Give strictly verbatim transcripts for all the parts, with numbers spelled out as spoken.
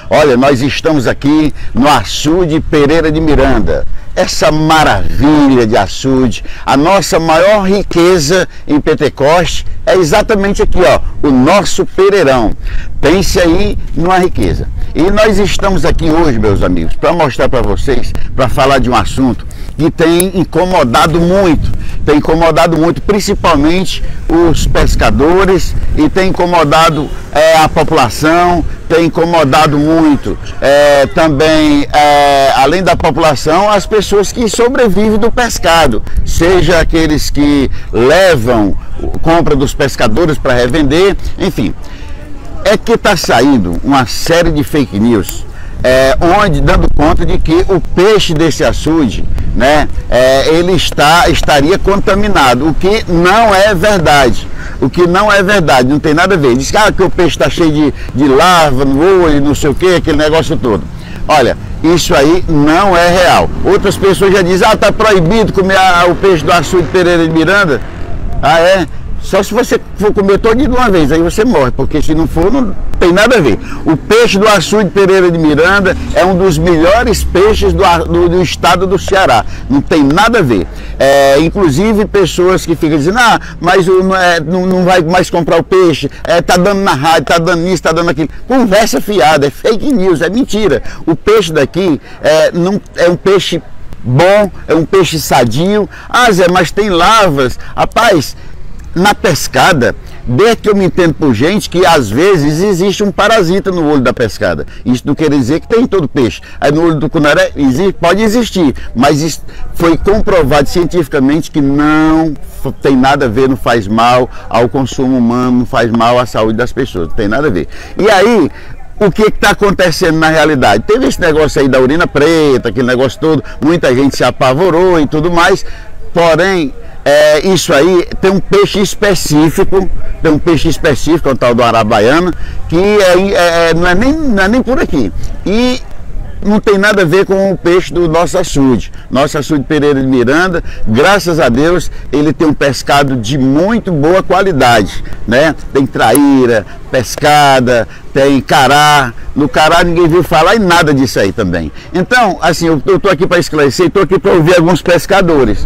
Olha, nós estamos aqui no Açude Pereira de Miranda. Essa maravilha de açude, a nossa maior riqueza em Pentecoste é exatamente aqui, ó, o nosso Pereirão. Pense aí numa riqueza. E nós estamos aqui hoje, meus amigos, para mostrar para vocês, para falar de um assunto que tem incomodado muito, tem incomodado muito, principalmente os pescadores, e tem incomodado é, a população, tem incomodado muito é, também, é, além da população, as pessoas que sobrevivem do pescado, seja aqueles que levam compra dos pescadores para revender, enfim. É que está saindo uma série de fake news, é, onde dando conta de que o peixe desse açude, né, é, ele está, estaria contaminado, o que não é verdade. O que não é verdade, não tem nada a ver. Diz que, ah, que o peixe está cheio de, de larva no olho, não sei o que, aquele negócio todo. Olha, isso aí não é real. Outras pessoas já dizem, ah, está proibido comer a, o peixe do Açude Pereira de Miranda. Ah, é? Só se você for comer todo de uma vez, aí você morre, porque se não for, não tem nada a ver. O peixe do Açude Pereira de Miranda é um dos melhores peixes do, do, do estado do Ceará. Não tem nada a ver. É, inclusive pessoas que ficam dizendo, ah, mas o, é, não, não vai mais comprar o peixe, é, tá dando na rádio, tá dando isso, tá dando aquilo. Conversa fiada, é fake news, é mentira. O peixe daqui é, não, é um peixe bom, é um peixe sadio. Ah, Zé, mas tem larvas. Rapaz, na pescada, desde que eu me entendo por gente, que às vezes existe um parasita no olho da pescada. Isso não quer dizer que tem em todo peixe. Aí no olho do cunaré existe, pode existir, mas isso foi comprovado cientificamente que não tem nada a ver, não faz mal ao consumo humano, não faz mal à saúde das pessoas, não tem nada a ver. E aí, o que está acontecendo na realidade? Teve esse negócio aí da urina preta, aquele negócio todo, muita gente se apavorou e tudo mais, porém, É, isso aí tem um peixe específico, tem um peixe específico, o tal do arabaiana, que é, é, não, é nem, não é nem por aqui. E não tem nada a ver com o peixe do nosso açude. Nosso açude Pereira de Miranda, graças a Deus, ele tem um pescado de muito boa qualidade, né? Tem traíra, pescada, tem cará. No cará ninguém viu falar em nada disso aí também. Então, assim, eu estou aqui para esclarecer, estou aqui para ouvir alguns pescadores.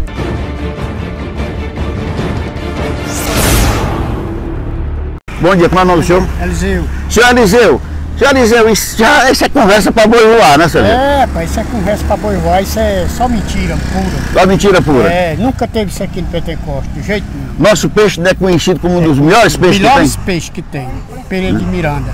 Bom dia, como é o nome do senhor? Eliseu. Senhor Eliseu, senhor Eliseu, isso, já, isso é conversa para boi voar, né, senhor? É, pai, isso é conversa para boi voar, isso é só mentira pura. Só mentira pura? É, nunca teve isso aqui no Pentecoste, de jeito nenhum. Nosso peixe não é conhecido como um dos melhores peixes que tem? Melhores peixes que tem, Pereira de Miranda.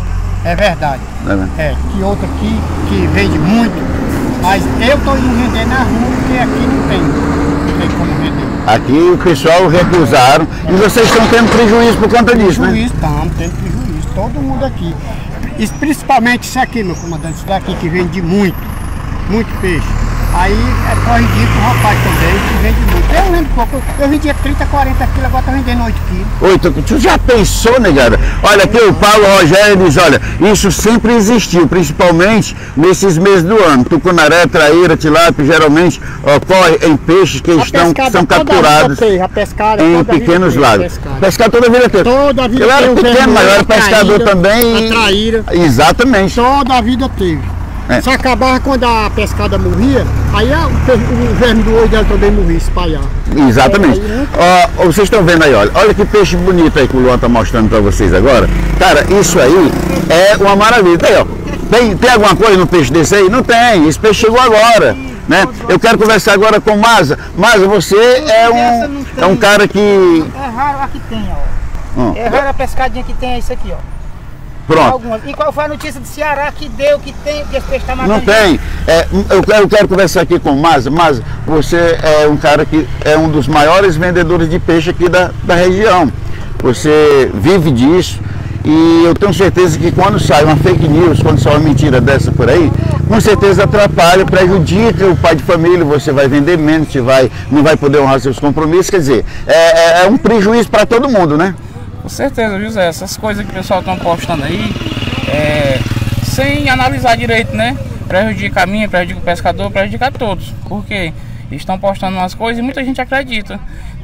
É verdade. É, é, que outro aqui que vende muito, mas eu estou indo vender na rua porque aqui não tem, não tem como vender. Aqui o pessoal recusaram e vocês estão tendo prejuízo por conta disso, prejuízo, né? Estamos tendo prejuízo, todo mundo aqui. E principalmente isso aqui, meu comandante, isso daqui que vende muito, muito peixe. Aí é corrigido com o rapaz também, que vende muito. Eu lembro pouco, eu vendia trinta, quarenta quilos, agora estou vendendo oito quilos. oito, tu já pensou, negada? Olha aqui o Paulo Rogério diz, olha, isso sempre existiu, principalmente nesses meses do ano. Tucunaré, traíra, tilápia, geralmente ocorre em peixes que estão, são capturados teve, a pescada, em pequenos lagos. Pescado toda a vida teve. Toda a vida eu era teve, pequeno, mas eu era pescador traíra, também. A traíra. Exatamente. Toda a vida teve. É. Só acabava quando a pescada morria, aí a, o, o verme do olho dela também morria, espalhar. Exatamente. É, Ó, vocês estão vendo aí, olha, olha que peixe bonito aí que o Luan está mostrando para vocês agora. Cara, isso aí é uma maravilha. Aí, ó, tem, tem alguma coisa no peixe desse aí? Não tem, esse peixe chegou agora. Né? Eu quero conversar agora com o Maza. Maza, você é um, é um cara que... É raro a que tem, ó. Hum. É raro a pescadinha que tem, é isso aqui, ó. Pronto. E qual foi a notícia do Ceará que deu, que tem, que esse peixe está matando? Não tem. É, eu, eu quero conversar aqui com o Maza. Maza, você é um cara que é um dos maiores vendedores de peixe aqui da, da região. Você vive disso e eu tenho certeza que quando sai uma fake news, quando sai uma mentira dessa por aí, com certeza atrapalha, prejudica o pai de família, você vai vender menos, você vai, não vai poder honrar seus compromissos, quer dizer, é, é um prejuízo para todo mundo, né? Com certeza, viu, Zé? Essas coisas que o pessoal estão postando aí, é, sem analisar direito, né? Prejudica a mim, prejudica o pescador, prejudica a todos. Porque estão postando umas coisas e muita gente acredita.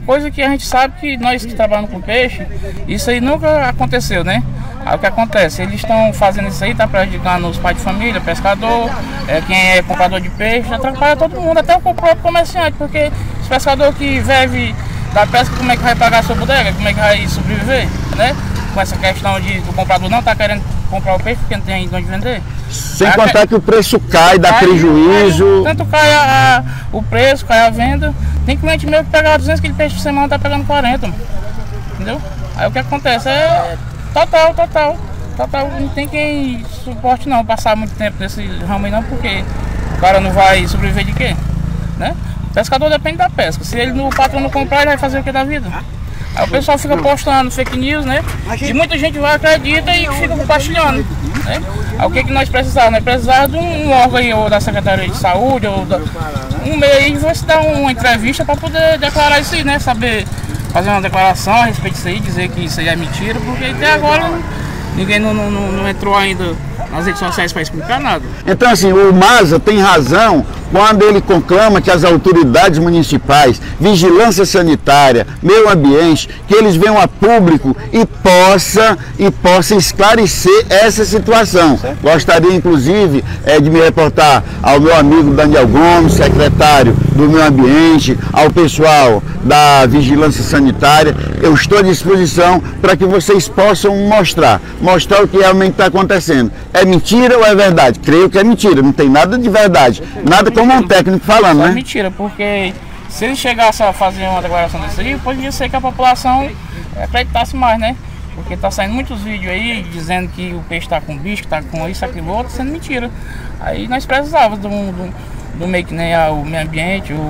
coisa que a gente sabe que nós que trabalhamos com peixe, isso aí nunca aconteceu, né? Aí o que acontece? Eles estão fazendo isso aí, tá prejudicando os pais de família, pescador, é, quem é comprador de peixe, atrapalha todo mundo, até o próprio comerciante, porque os pescadores que vivem da pesca, como é que vai pagar a sua bodega? Como é que vai sobreviver, né? Com essa questão de o comprador não tá querendo comprar o peixe porque não tem onde vender. Sem aí, contar que o preço cai, dá cai, prejuízo. Cai, tanto cai a, a, o preço, cai a venda. Tem cliente meu que pega duzentos quilos de peixe por semana, tá pegando quarenta, entendeu? Aí o que acontece é total, total, total. Não tem quem suporte não, passar muito tempo nesse ramo aí não, porque o cara não vai sobreviver de quê? Né? O pescador depende da pesca. Se ele no patrão não comprar, ele vai fazer o que da vida? Aí o pessoal fica postando fake news, né? E muita gente vai, acredita e fica compartilhando, né? Aí o que, que nós precisávamos? Nós precisávamos de um, um órgão aí, ou da Secretaria de Saúde, ou da, um meio aí, vai se dar uma entrevista para poder declarar isso aí, né? Saber fazer uma declaração a respeito disso aí, dizer que isso aí é mentira, porque até agora ninguém não, não, não entrou ainda nas redes sociais para explicar nada. Então assim, o Maza tem razão quando ele conclama que as autoridades municipais, vigilância sanitária, meio ambiente, que eles venham a público e possa, e possa esclarecer essa situação. Gostaria inclusive é, de me reportar ao meu amigo Daniel Gomes, secretário do meio ambiente, ao pessoal da vigilância sanitária. Eu estou à disposição para que vocês possam mostrar, mostrar o que realmente está acontecendo. É mentira ou é verdade? Creio que é mentira, não tem nada de verdade, nada como um técnico falando, né? É mentira, porque se ele chegasse a fazer uma declaração desse aí, poderia ser que a população acreditasse mais, né? Porque tá saindo muitos vídeos aí dizendo que o peixe tá com bicho, que tá com isso, aquilo, outro, sendo mentira. Aí nós precisávamos do, do, do meio que nem a, o meio ambiente, o,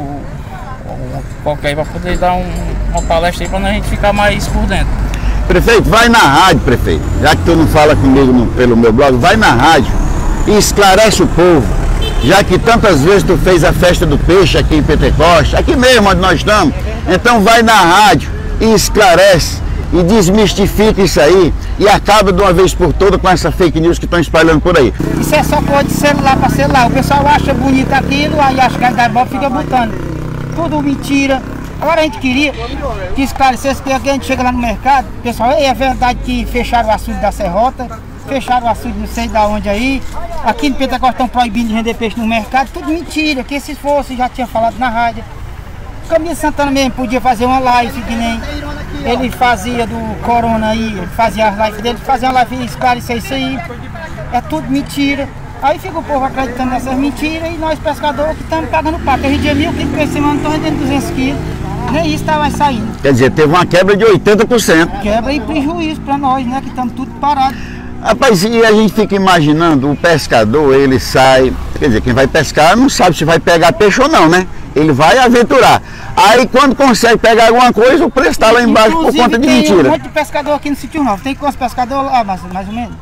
o qualquer, para poder dar um, uma palestra aí para a gente ficar mais por dentro. Prefeito, vai na rádio, prefeito, já que tu não fala comigo no, pelo meu blog, vai na rádio e esclarece o povo, já que tantas vezes tu fez a festa do peixe aqui em Pentecoste, aqui mesmo onde nós estamos, então vai na rádio e esclarece e desmistifica isso aí e acaba de uma vez por todas com essa fake news que estão espalhando por aí. Isso é só coisa de celular para celular, o pessoal acha bonito aquilo, aí acha que a Garbob fica botando, tudo mentira. Agora a gente queria que esclarecesse, que a gente chega lá no mercado, pessoal, é verdade que fecharam o açude da Serrota, fecharam o açude não sei de onde aí, aqui no Pentecoste estão proibindo de vender peixe no mercado, tudo mentira, que se fosse, já tinha falado na rádio. O Camilo Santana mesmo podia fazer uma live, que nem ele fazia do Corona aí, ele fazia as lives dele, fazia uma live e esclarecer isso aí, é tudo mentira. Aí fica o povo acreditando nessas mentiras e nós pescadores que estamos pagando pato. Hoje em dia mil quilos por semana, estão vendendo duzentos quilos. Nem isso estava saindo. Quer dizer, teve uma quebra de oitenta por cento. Quebra e prejuízo para nós, né? Que estamos tudo parados. Rapaz, e a gente fica imaginando, o pescador, ele sai, quer dizer, quem vai pescar não sabe se vai pegar peixe ou não, né? Ele vai aventurar. Aí quando consegue pegar alguma coisa, o preço está lá embaixo. Inclusive, por conta de mentira. Tem um monte de pescador aqui no Sítio Novo. Tem quantos pescadores lá, mais, mais ou menos?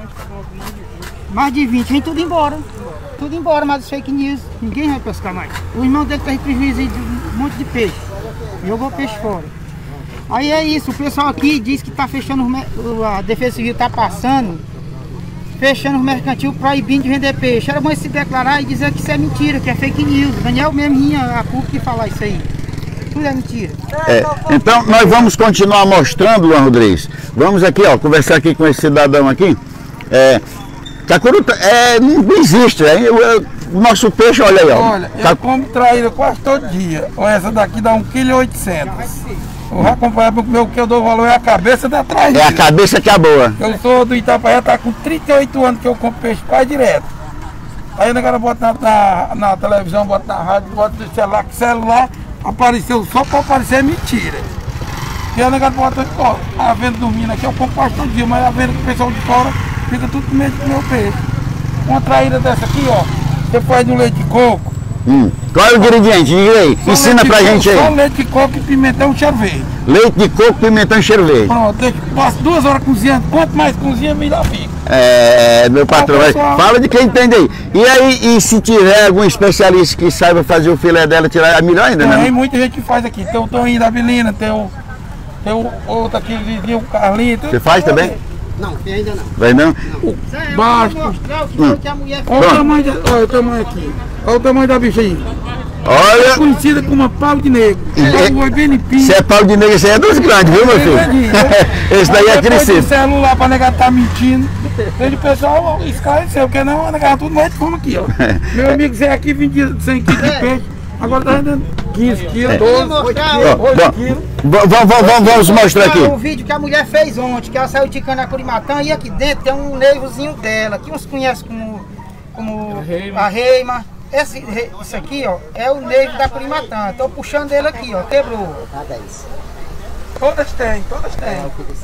Mais de vinte, vem tudo embora. Tudo embora, mas os fake news, ninguém vai pescar mais. O irmão dele teve prejuízo de um monte de peixe. Jogou peixe fora. Aí é isso, o pessoal aqui diz que está fechando, a Defesa Civil está passando, fechando o mercantil, proibindo de vender peixe. Era bom se declarar e dizer que isso é mentira, que é fake news. Daniel mesmo vinha a público e falar isso aí. Tudo é mentira. É, então nós vamos continuar mostrando, Luan Rodrigues. Vamos aqui, ó, conversar aqui com esse cidadão aqui. É, Cacuru é, não existe, é, o nosso peixe, olha aí, ó. Olha, eu como traíra quase todo dia. Essa daqui dá um vírgula oitocentos quilos. Eu já comprei porque o meu que eu dou valor é a cabeça da traíra. É a cabeça que é boa. Eu sou do Itapaia, tá com trinta e oito anos que eu compro peixe quase direto. Aí o negócio bota na, na, na televisão, bota na rádio, bota no celular, que celular apareceu só para aparecer mentira. E o negócio bota, ó, a venda dormindo aqui, eu compro quase todo dia, mas a venda com o pessoal de fora fica tudo com medo do meu peixe. Uma traíra dessa aqui, ó, você faz no leite de coco. Hum. Qual é o ingrediente? Diga aí, só ensina pra gente aí. Só leite de coco e pimentão cheiro verde. Leite de coco, pimentão e cheiro verde. Pronto, deixa, passa duas horas cozinhando, quanto mais cozinha, melhor fica. É, meu patrão, ah, fala de quem entende aí. E aí, e se tiver algum especialista que saiba fazer o filé dela, tirar, é melhor ainda, né? Tem muita gente que faz aqui, tem o Toninho da Avelina, tem o, tem o outro aqui, o Carlinhos. Você faz também? Não, ainda não. Vai não? não. Baixo. Mostrar o que a mulher olha o tamanho, olha o tamanho aqui. Olha o tamanho da bicha aí. Olha. É conhecida como pau de negro. É um boi bem limpinho. Se é pau de negro, esse aí é dos grandes, viu, meu filho? Esse daí é crescido. O celular pra negar tá mentindo. Desde o pessoal esclareceu, porque não, negar tudo mais de fome aqui, ó. Meu amigo Zé aqui vendia cem quilos de peixe, agora tá vendendo quinze quilos, doze, oito quilos. Vamos mostrar aqui. O vídeo que a mulher fez ontem, que ela saiu ticando a Curimatã e aqui dentro tem um neivozinho dela, que uns conhecem como, como a reima. Esse, esse aqui, ó, é o neivo da Curimatã. Tô puxando ele aqui, ó, quebrou. Todas têm, todas têm.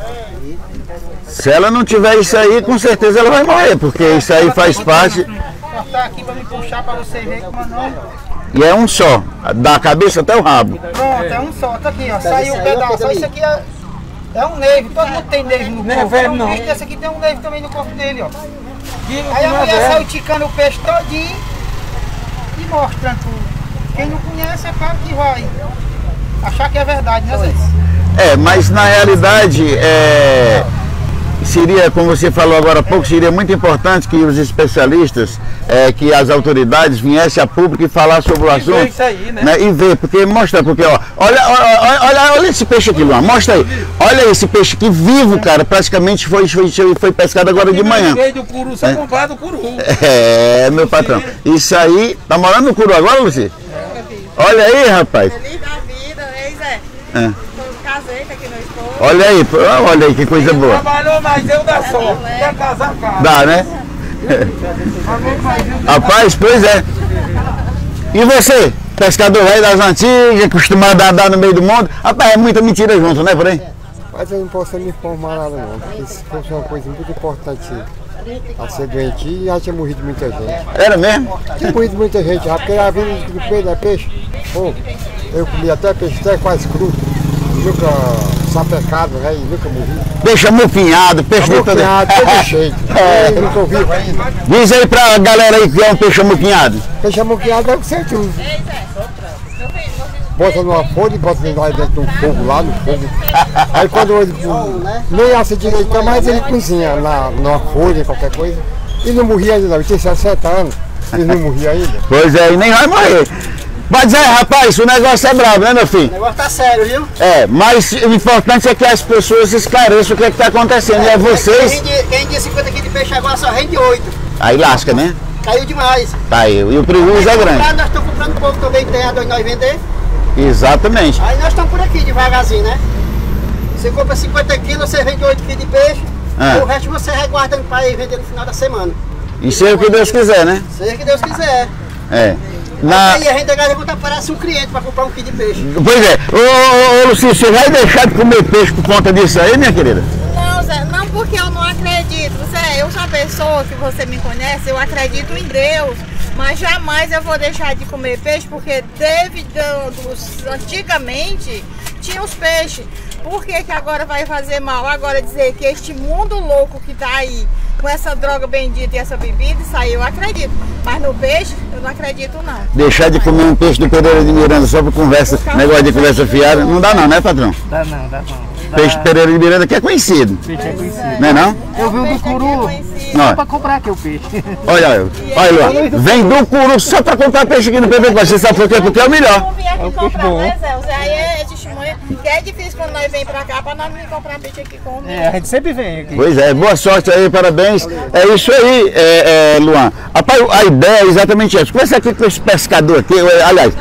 Se ela não tiver isso aí, com certeza ela vai morrer, porque isso aí faz parte. Vou cortar aqui pra me puxar pra você ver como é nome. E é um só, da cabeça até o rabo. Pronto, é um só, tá aqui, ó, saiu um pedaço. Isso aqui é, é um neivo, todo mundo tem neivo no corpo. Não, não. Esse aqui tem um neivo também no corpo dele, ó. Aí a mulher saiu ticando o peixe todinho e mostrando tudo. Quem não conhece é claro que vai achar que é verdade, né, Zé? É, mas na realidade, é, seria, como você falou agora há pouco, seria muito importante que os especialistas, é, que as autoridades viessem a público e falar sobre o assunto. Isso aí, né? Né, e ver, porque mostra, porque ó, olha, olha, olha, olha esse peixe aqui, Luan, mostra aí. Olha esse peixe aqui vivo, cara, praticamente foi, foi, foi pescado agora de manhã. Do curu, só comprar do curu. É, meu patrão. Isso aí, tá morando no curu agora, Luci? Olha aí, rapaz. Feliz da vida, hein, Zé? É. Casei, tá aqui no esposo. Olha aí, olha aí que coisa boa. Trabalhou, mas eu dá sorte. Quer casar, casa. Dá, né? Rapaz, pois é. E você, pescador velho das antigas, acostumado a andar no meio do mundo? Rapaz, é muita mentira junto, né, por aí? Mas eu não posso me informar nada não, porque se fosse uma coisa muito importante a ser doente, já tinha morrido muita gente. Era mesmo? Tinha morrido muita gente, já, porque a vida do peixe é peixe. Pô, eu comi até peixe até quase cru, nunca sapecado, né, e nunca morri. Peixe amofinhado, peixe de todo... Amofinhado, todo jeito. É. Eu nunca ouvi ainda. Diz aí pra galera aí que é um peixe amofinhado. Peixe amofinado é o que você usa. Bota numa folha e bota lá dentro do fogo, lá no fogo. Aí quando ele nem assa direito, mas ele cozinha na, numa folha, qualquer coisa. E não morria ainda não, ele tem sessenta anos, ele não morria ainda. Pois é, e nem vai morrer. Mas é, rapaz, o negócio é brabo, né, meu filho? O negócio tá sério, viu? É, mas o importante é que as pessoas esclareçam o que é que tá acontecendo. E é vocês... Quem rende cinquenta quilos de peixe agora só rende oito. Aí lasca, né? Caiu demais. Caiu. E o prejuízo é grande. Nós estamos comprando pouco também, terra onde nós vender. Exatamente. Aí nós estamos por aqui devagarzinho, né? Você compra cinquenta quilos, você vende oito quilos de peixe. Ah. E o resto você reguarda para ir vender no final da semana. E seja o que Deus quiser, né? Seja o que Deus quiser. É. Na... Aí a gente agora quando aparece um cliente para comprar um quilo de peixe. Pois é. Ô, ô, ô, Luci, você vai deixar de comer peixe por conta disso aí, minha querida? Não, Zé, não porque eu não acredito. Zé, eu sou a pessoa que você me conhece, eu acredito em Deus. Mas jamais eu vou deixar de comer peixe, porque teve, dos, antigamente, tinha os peixes. Por que que agora vai fazer mal? Agora dizer que este mundo louco que tá aí, com essa droga bendita e essa bebida, isso aí eu acredito. Mas no peixe, eu não acredito não. Deixar de comer um peixe do Pereira de Miranda só por conversa, negócio de conversa fiada, não dá não, né, patrão? Dá não, dá não. Dá... Peixe do Pereira de Miranda que é conhecido. Peixe é conhecido. Não é não? Eu vi o do curu só para comprar aqui o peixe. Olha, olha, olha, vem do curu só para comprar peixe aqui no P P. Você sabe por quê? Porque é o melhor. É o peixe bom. Né, Zé? O Zé aí é testemunha, que é difícil quando nós vem pra cá, pra nós vir comprar peixe aqui com o É, a gente sempre vem aqui. Pois é, boa sorte aí, parabéns. É isso aí, é, é, Luan. Rapaz, a ideia é exatamente essa. Conversa aqui com esse pescador aqui, aliás.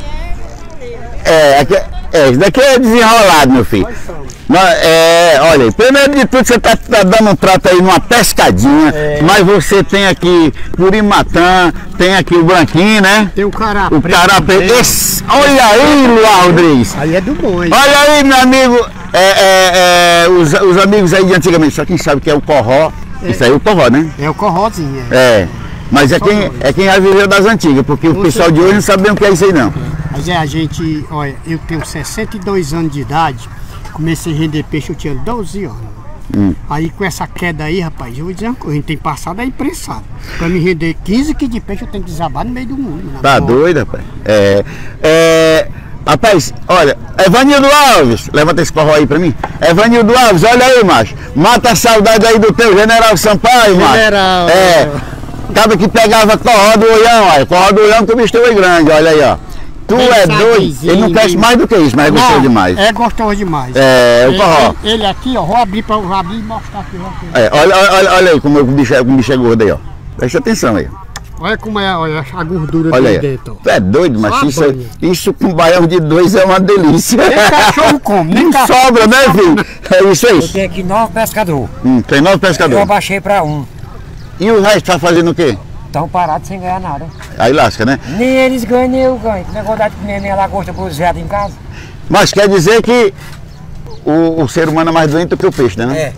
É, aqui, é, isso daqui é desenrolado, meu filho. É, olha, primeiro de tudo você está tá dando um trato aí numa pescadinha, é. Mas você tem aqui Curimatã, tem aqui o branquinho, né? Tem o cará o cará preto. Esse, olha aí, Luan Rodrigues. Aí é do bom, hein? Olha aí, meu amigo, é, é, é, os, os amigos aí de antigamente, só quem sabe que é o corró, é. Isso aí é o corró, né? É o corrózinho, é. É, mas é quem, é quem já viveu das antigas, porque o pessoal de hoje não sabe bem o que é isso aí não. Mas é, a gente, olha, eu tenho sessenta e dois anos de idade. Comecei a render peixe, eu tinha doze anos. Hum. Aí com essa queda aí, rapaz, eu vou dizer uma coisa, a gente tem passado aí prensado. Pra me render quinze quilos de peixe, eu tenho que desabar no meio do mundo. Tá doido, rapaz? É, é, rapaz, olha, Evanildo Alves, levanta esse corro aí pra mim. Evanildo Alves, olha aí, macho. Mata a saudade aí do teu General Sampaio, macho. General. É, acaba que pegava corró do olhão, olha. Corró do olhão que o bicho teu é grande, olha aí, ó. Tu é doido? Ele não cresce mais do que isso, mas é gostoso demais. É gostoso demais. É, o forró. Ele, ele aqui, ó, vou abrir para vou abrir e mostrar aqui. É, olha, olha, olha aí como o bicho, é, como o bicho é gordo aí, ó. Presta atenção aí. Olha como é, olha a gordura olha dele aí. dentro. Tu é doido, mas Só isso, isso com baião de dois é uma delícia. Nem cachorro come, nem Não cachorro. sobra, né, filho? É isso aí. Eu tenho aqui nove pescadores. Hum, tem nove Eu pescadores. abaixei para um. E o resto tá fazendo o quê? Estão parados sem ganhar nada. Aí lasca, né? Nem eles ganham, nem eu ganho. Que negócio de comer minha lagosta para os veados em casa. Mas quer dizer que o, o ser humano é mais doente do que o peixe, né? Não? É.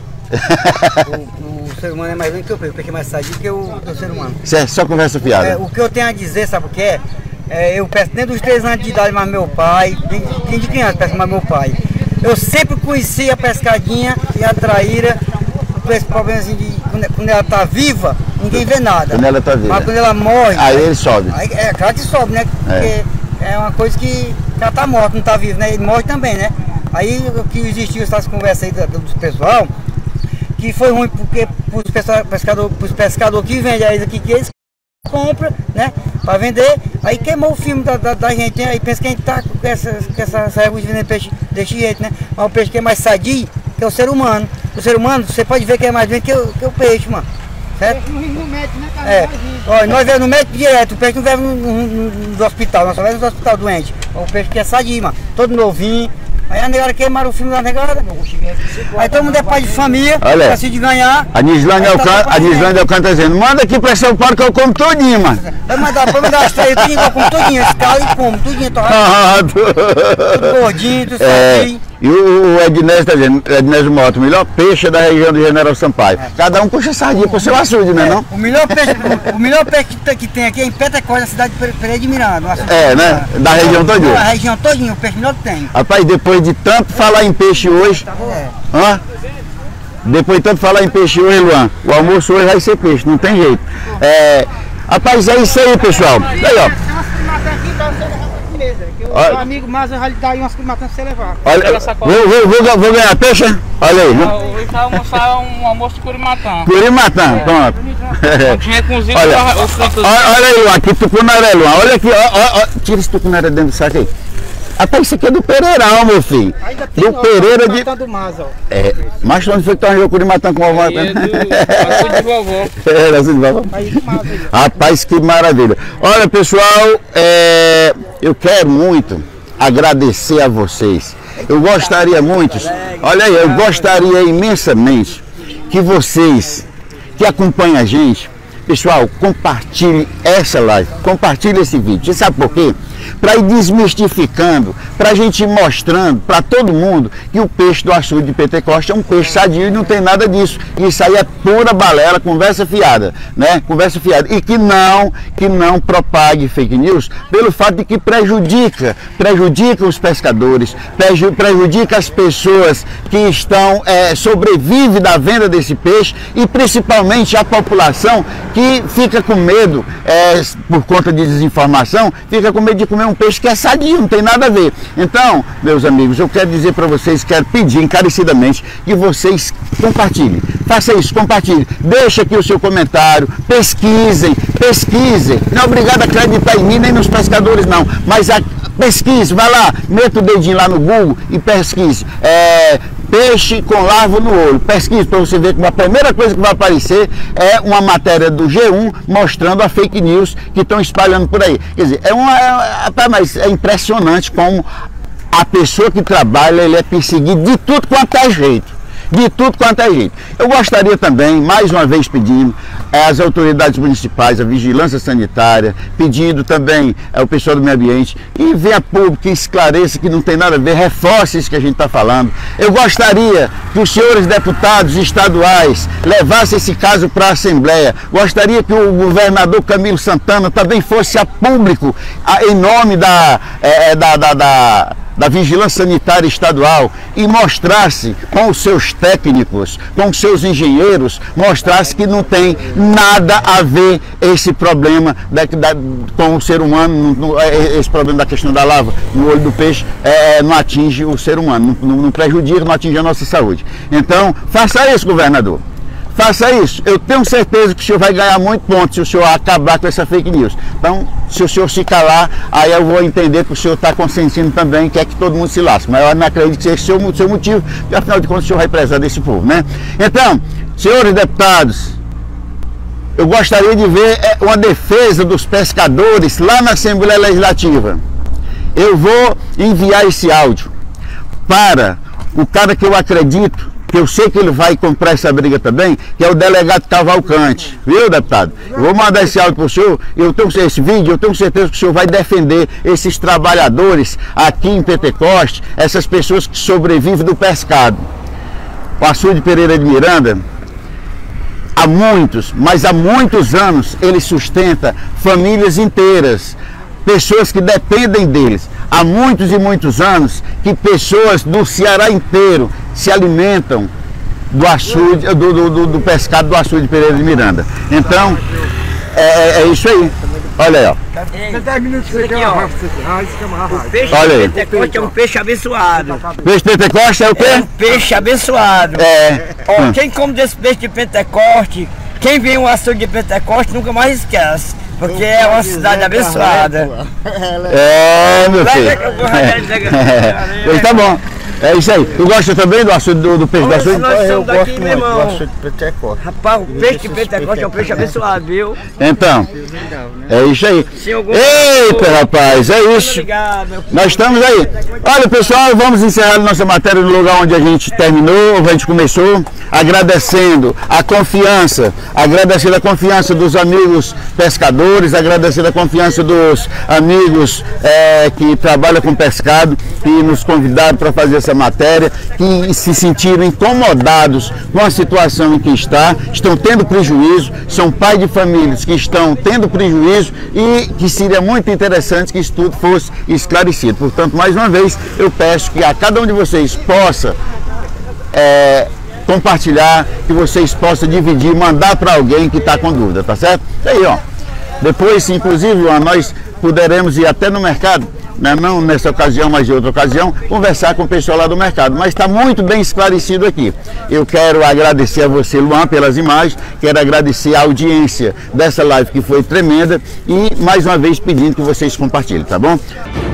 o, o ser humano é mais doente que o peixe. O peixe é mais sadio que o, que o ser humano. Isso é só conversa fiada. É, o que eu tenho a dizer, sabe o que é? É, eu peço nem dos três anos de idade mais meu pai, nem, nem de criança peço mais meu pai. Eu sempre conheci a pescadinha e a traíra por esse problema assim de quando, quando ela tá viva, ninguém vê nada. Quando ela tá viva. Mas quando ela morre. Aí ele sobe. Aí, é claro que sobe, né? Porque é, é uma coisa que ela tá morta, não tá viva, né? Ele morre também, né? Aí o que existiu essas conversas aí do, do pessoal, que foi ruim porque pros pescadores pros pescador que vendem aí aqui, que eles compram, né? Pra vender, aí queimou o filme da, da, da gente, né? Aí pensa que a gente tá com essa, com essa régua de vender peixe desse jeito, né? Mas o peixe que é mais sadio que é o ser humano. O ser humano, você pode ver que é mais doente que o, que o peixe, mano. Certo? No médico, né, cara? É. Olha, nós vemos no médico direto, o peixe não vive no, no, no, no hospital, nós só vemos no hospital doente. O peixe que é sadio, mano. Todo novinho. Aí a negada queimaram o filme da negada. Aí todo mundo é pai de família, olha, assim de ganhar. A Nislândia Alcântara tá Alcântara tá dizendo, manda aqui pra São Paulo que eu como todinho, mano. Vai mandar, vai mandar as três, tudinho, eu como tudinho, esse cara e como, tudinho, torrado, Ah, tudo gordinho, tudo é, sadio. e o, o Ednésio tá dizendo, Ednésio Mota, o melhor peixe da região do General Sampaio. Cada um puxa sardinha pro seu açude, né, não? O melhor peixe, o, o melhor peixe que tem, que tem aqui é em Petecós, na cidade de Pereira de Miranda. É, né? Da região todinha. Da região todinha, o peixe melhor que tem. Rapaz, depois de tanto falar em peixe hoje, É. hã? Depois de tanto falar em peixe hoje, Luan, o almoço hoje vai ser peixe, não tem jeito. É, rapaz, é isso aí, pessoal. Aí, ó. Olha, meu amigo, mas eu já lhe dá aí umas climatãs pra você levar. Olha, vou, vou, vou, vou ganhar peixe? Olha aí. Ah, hoje vai almoçar um almoço de curimatã. Curimatã, pronto. Tinha cozido Olha, os fritos. olha, olha aí, Luan, aqui tucunaré, Luan. Olha aqui, ó, ó, ó. Tira esse tucunaré dentro do saco aí. Rapaz, isso aqui é do Pereirão, meu filho. Do Pereira de... do Mas, ó. É, mas onde foi que tu arranjou Curimatã com a vovó? Aí é do açude de vovó. É, açude de vovó. Aí do Mas aí. Rapaz, que maravilha. Olha, pessoal, é, eu quero muito agradecer a vocês. Eu gostaria muito, olha aí, eu gostaria imensamente que vocês que acompanham a gente, pessoal, compartilhe essa live, compartilhe esse vídeo. Você sabe por quê? Para ir desmistificando, para a gente ir mostrando para todo mundo que o peixe do açude de Pentecoste é um peixe sadio e não tem nada disso. Isso aí é pura balela, conversa fiada, né? Conversa fiada. E que não, que não propague fake news pelo fato de que prejudica, prejudica os pescadores, preju, prejudica as pessoas que estão, é, sobrevivem da venda desse peixe e principalmente a população que fica com medo, é, por conta de desinformação, fica com medo de comer um peixe que é sadio, não tem nada a ver. Então, meus amigos, eu quero dizer para vocês, quero pedir encarecidamente que vocês compartilhem. Faça isso, compartilhe. Deixa aqui o seu comentário, pesquisem, pesquisem. Não é obrigado a acreditar em mim nem nos pescadores não, mas a, pesquise, vai lá, meta o dedinho lá no Google e pesquise. É, peixe com larva no olho. Pesquise para você ver que a primeira coisa que vai aparecer é uma matéria do G um mostrando a fake news que estão espalhando por aí. Quer dizer, é, uma, é, mas é impressionante como a pessoa que trabalha, ele é perseguido de tudo quanto é jeito. De tudo quanto é jeito. Eu gostaria também, mais uma vez pedindo às autoridades municipais, a vigilância sanitária, pedindo também ao pessoal do meio ambiente, e venha público, que esclareça que não tem nada a ver, reforce isso que a gente está falando. Eu gostaria que os senhores deputados estaduais levassem esse caso para a Assembleia. Gostaria que o governador Camilo Santana também fosse a público, a, em nome da, é, da, da, da da Vigilância Sanitária Estadual, e mostrasse com os seus técnicos, com os seus engenheiros, mostrasse que não tem nada a ver esse problema da, da, com o ser humano, no, esse problema da questão da lava no olho do peixe, é, não atinge o ser humano, não, não prejudica, não atinge a nossa saúde. Então, faça isso, governador. faça isso. Eu tenho certeza que o senhor vai ganhar muito ponto se o senhor acabar com essa fake news. Então, se o senhor se calar, aí eu vou entender que o senhor está consentindo também, quer que todo mundo se lasque. Mas eu não acredito que seja o seu, seu motivo, porque afinal de contas o senhor vai prezar desse povo, né? Então, senhores deputados, eu gostaria de ver uma defesa dos pescadores lá na Assembleia Legislativa. Eu vou enviar esse áudio para o cara que eu acredito, que eu sei que ele vai comprar essa briga também, que é o delegado Cavalcante, viu, deputado? Eu vou mandar esse áudio para o senhor, eu tenho esse vídeo, eu tenho certeza que o senhor vai defender esses trabalhadores aqui em Pentecoste, essas pessoas que sobrevivem do pescado. O açude Pereira de Miranda, há muitos, mas há muitos anos, ele sustenta famílias inteiras, pessoas que dependem deles. Há muitos e muitos anos que pessoas do Ceará inteiro se alimentam do açude, do, do, do, do pescado do açude Pereira de Miranda. Então, é, é isso aí. Olha aí, ó. O peixe Olha aí. de Pentecoste é um peixe abençoado. Peixe de Pentecoste é o quê? É um peixe abençoado. É. Ó, Hum. quem come desse peixe de Pentecoste, quem vem um açude de Pentecoste nunca mais esquece. Porque é uma cidade abençoada. É, meu filho. É. Pois tá bom. É isso aí. Tu gosta também do açude, do, do peixe do açude? Nós somos daqui, meu irmão. açude de Pentecoste. Rapaz, o peixe de Pentecoste é um peixe abençoado, viu? Então, é isso aí. Se algum- Eita, rapaz, é Muito isso. obrigado, meu filho. Nós estamos aí. Olha, pessoal, vamos encerrar nossa matéria no lugar onde a gente terminou, onde a gente começou, agradecendo a confiança, agradecendo a confiança dos amigos pescadores, agradecendo a confiança dos amigos é, que trabalham com pescado, que nos convidaram para fazer essa matéria, que se sentiram incomodados com a situação em que está, estão tendo prejuízo, são pais de famílias que estão tendo prejuízo e que seria muito interessante que isso tudo fosse esclarecido. Portanto, mais uma vez, eu peço que a cada um de vocês possa é, compartilhar, que vocês possam dividir, mandar para alguém que está com dúvida, tá certo? Isso aí, ó. Depois, inclusive, nós poderemos ir até no mercado, né? Não nessa ocasião, mas em outra ocasião, conversar com o pessoal lá do mercado. Mas está muito bem esclarecido aqui. Eu quero agradecer a você, Luan, pelas imagens, quero agradecer a audiência dessa live que foi tremenda e, mais uma vez, pedindo que vocês compartilhem, tá bom?